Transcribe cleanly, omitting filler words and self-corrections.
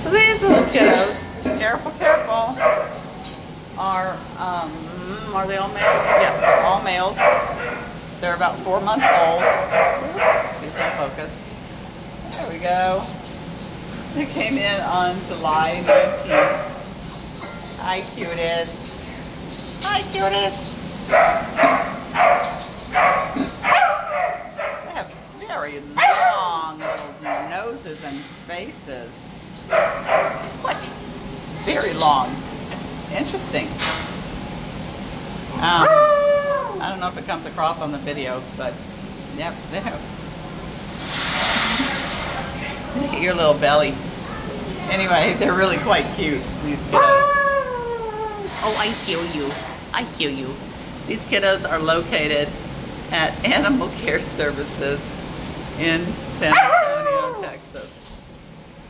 So these little kiddos, careful, careful, are they all males? Yes, they're all males. They're about 4 months old. Oops, see if they'll focus. There we go. They came in on July 19th. Hi, cuties. Hi, cuties. They have very long little noses and faces. What? Very long. It's interesting. I don't know if it comes across on the video, but yep, they have. Look at your little belly. Anyway, they're really quite cute, these kiddos. Oh, I hear you. I hear you. These kiddos are located at Animal Care Services in San Antonio, Texas.